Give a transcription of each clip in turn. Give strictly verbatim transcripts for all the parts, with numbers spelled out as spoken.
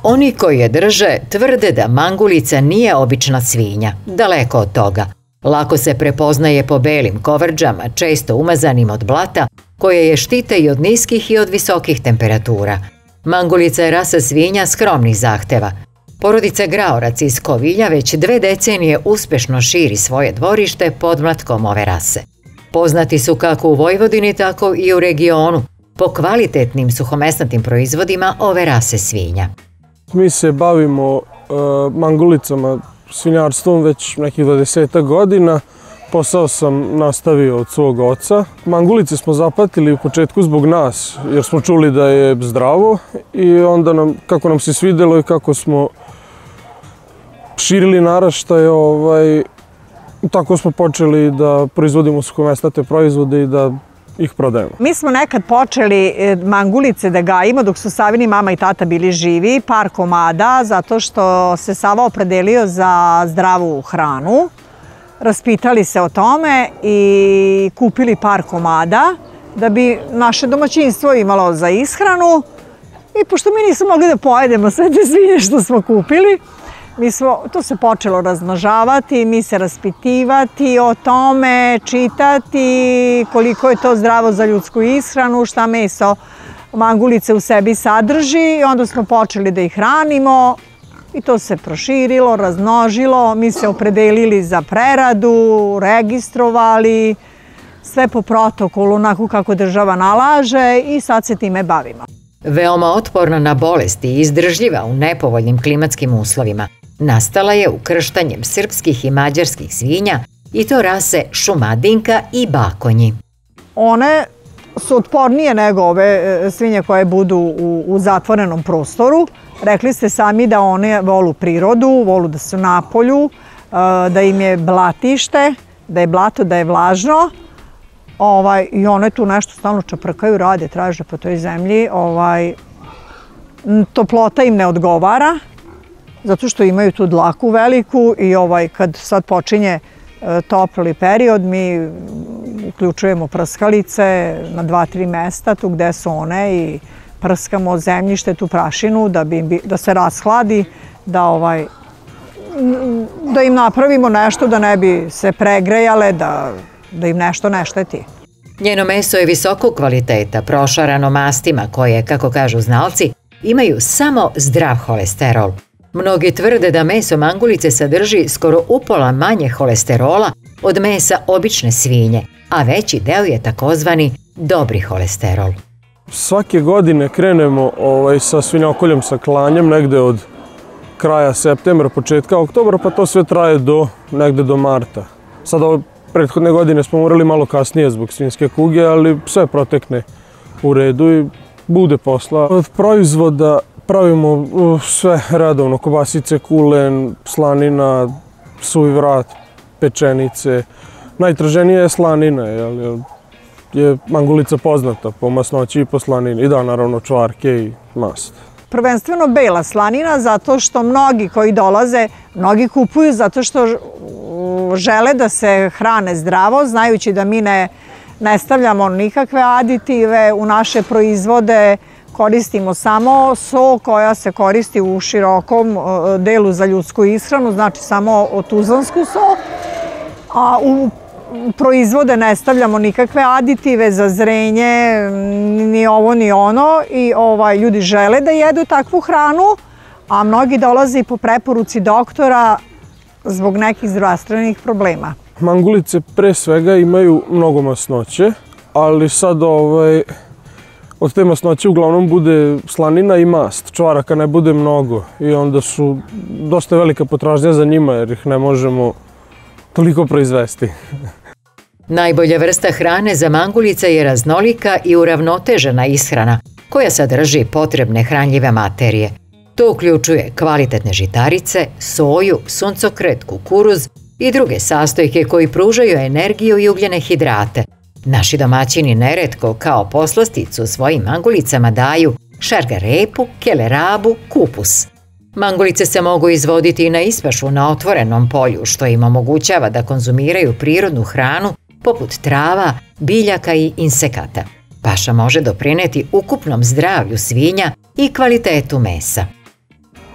Oni koji je drže tvrde da mangulica nije obična svinja, daleko od toga. Lako se prepoznaje po belim kovrđama, često umazanim od blata, koje je štite i od niskih i od visokih temperatura. Mangulica je rasa svinja skromnih zahteva. Porodica Graorac iz Kovilja već dve decenije uspešno širi svoje dvorište podmlatkom ove rase. Poznati su kako u Vojvodini, tako i u regionu po kvalitetnim suhomesnatim proizvodima ove rase svinja. Mi se bavimo uh, mangulicama, svinjarstvom već nekih dvadesetak godina. Posao sam nastavio od svog oca. Mangulice smo zapatili u početku zbog nas, jer smo čuli da je zdravo i onda nam, kako nam se svidelo i kako smo širili naraštaj, ovaj, tako smo počeli da proizvodimo suhomesnate proizvode i da ih prodajemo. Mi smo nekad počeli mangulice da gajimo dok su Savini mama i tata bili živi, par komada, zato što se Sava opredelio za zdravu hranu. Raspitali se o tome i kupili par komada da bi naše domaćinstvo imalo za ishranu. I pošto mi nismo mogli da pojedemo sve te svinje što smo kupili, mi smo, to se počelo razmnožavati, mi se raspitivati o tome, čitati koliko je to zdravo za ljudsku ishranu, šta meso mangulice u sebi sadrži i onda smo počeli da ih hranimo i to se proširilo, razmnožilo, mi se opredelili za preradu, registrovali, sve po protokolu, onako kako država nalaže i sad se time bavimo. Veoma otporna na bolesti i izdržljiva u nepovoljnim klimatskim uslovima, nastala je ukrštanjem srpskih i mađarskih svinja i to rase šumadinka i bakonji. One su otpornije nego ove svinje koje budu u, u zatvorenom prostoru. Rekli ste sami da one volu prirodu, volu da su na polju, da im je blatište, da je blato, da je vlažno. Ovaj, I one tu nešto stalno čaprkaju, rade, traže po toj zemlji. Ovaj, toplota im ne odgovara, zato što imaju tu dlaku veliku i ovaj, kad sad počinje e, topli period, mi uključujemo prskalice na dva, tri mesta, tu gde su one i prskamo zemljište, tu prašinu, da, bi, da se rashladi, da, ovaj, da im napravimo nešto da ne bi se pregrejale, da da im nešto ne šteti. Njeno meso je visokog kvaliteta, prošarano mastima koje, kako kažu znalci, imaju samo zdrav holesterol. Mnogi tvrde da meso mangulice sadrži skoro upola manje holesterola od mesa obične svinje, a veći deo je takozvani dobri holesterol. Svake godine krenemo ovaj, sa svinjokoljom, sa klanjem, negde od kraja septembra, početka oktobra, pa to sve traje do, negde do marta. Sada prethodne godine smo morali malo kasnije zbog svinjske kuge, ali sve protekne u redu i bude posla. Od proizvoda pravimo sve redovno, kobasice, kulen, slanina, suvi vrat, pečenice. Najtraženije je slanina, jer je mangulica poznata po masnoći i po slanini. I da, naravno, čvarke i mast. Prvenstveno bela slanina, zato što mnogi koji dolaze, mnogi kupuju zato što žele da se hrane zdravo, znajući da mi ne, ne stavljamo nikakve aditive u naše proizvode, koristimo samo so koja se koristi u širokom delu za ljudsku ishranu, znači samo tuzlansku so, a u proizvode ne stavljamo nikakve aditive za zrenje, ni ovo ni ono i ovaj, ljudi žele da jedu takvu hranu, a mnogi dolaze i po preporuci doktora zbog nekih zdravstvenih problema. Mangulice pre svega imaju mnogo masnoće, ali sad ovaj, od te masnoće uglavnom bude slanina i mast. Čvaraka ne bude mnogo i onda su dosta velika potražnja za njima jer ih ne možemo toliko proizvesti. Najbolja vrsta hrane za mangulice je raznolika i uravnotežena ishrana koja sadrži potrebne hranljive materije. To uključuje kvalitetne žitarice, soju, suncokret, kukuruz i druge sastojke koji pružaju energiju i ugljene hidrate. Naši domaćini neretko kao poslasticu svojim mangulicama daju šargarepu, kelerabu, kupus. Mangulice se mogu izvoditi i na ispašu na otvorenom polju, što im omogućava da konzumiraju prirodnu hranu poput trava, biljaka i insekata. Paša može doprineti ukupnom zdravlju svinja i kvalitetu mesa.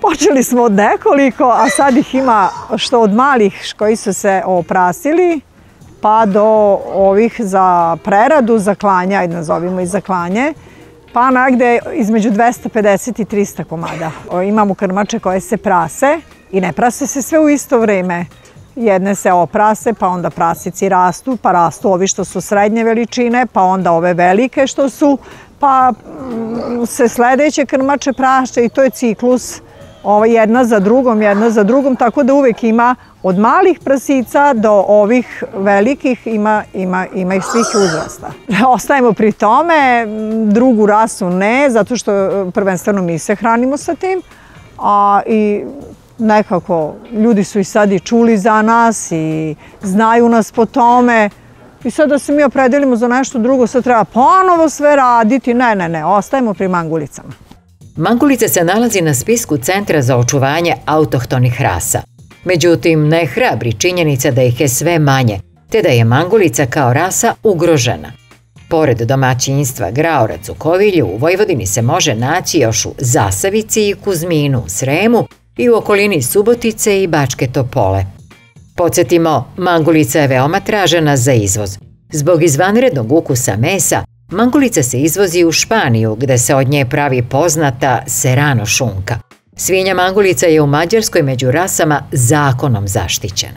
Počeli smo od nekoliko, a sad ih ima što od malih koji su se oprasili, pa do ovih za preradu, za klanje, ajde nazovimo i za klanje, pa negde između dvesta pedeset i trista komada. Imamo krmače koje se prase i ne prase se sve u isto vreme. Jedne se oprase, pa onda prasici rastu, pa rastu ovi što su srednje veličine, pa onda ove velike što su, pa se sledeće krmače praše i to je ciklus jedna za drugom, jedna za drugom, tako da uvek ima od malih prasica do ovih velikih, ima, ima, ima ih svih uzrasta. Ostajemo pri tome, drugu rasu ne, zato što prvenstveno mi se hranimo sa tim, a i nekako ljudi su i sad i čuli za nas i znaju nas po tome. I sad da se mi opredelimo za nešto drugo, sad treba ponovo sve raditi. Ne, ne, ne, ostajemo pri mangulicama. Mangulica se nalazi na spisku Centra za očuvanje autohtonih rasa. Međutim, ne hrabri činjenica da ih je sve manje, te da je mangulica kao rasa ugrožena. Pored domaćinstva Graorac u Kovilju, u Vojvodini se može naći još u Zasavici i Kuzminu u Sremu i u okolini Subotice i Bačke Topole. Podsjetimo, mangulica je veoma tražena za izvoz. Zbog izvanrednog ukusa mesa, mangulica se izvozi u Španiju, gde se od nje pravi poznata serrano šunka. Svinja mangulica je u Mađarskoj među rasama zakonom zaštićena.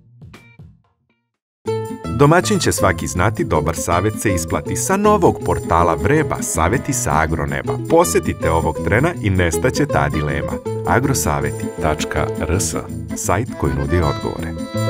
Domaćin će svaki znati, dobar savjet se isplati. Sa novog portala Vreba, savjeti sa agroneba. Posetite ovog trena i nestaće ta dilema. agrosaveti tačka rs, sajt koji nudi odgovore.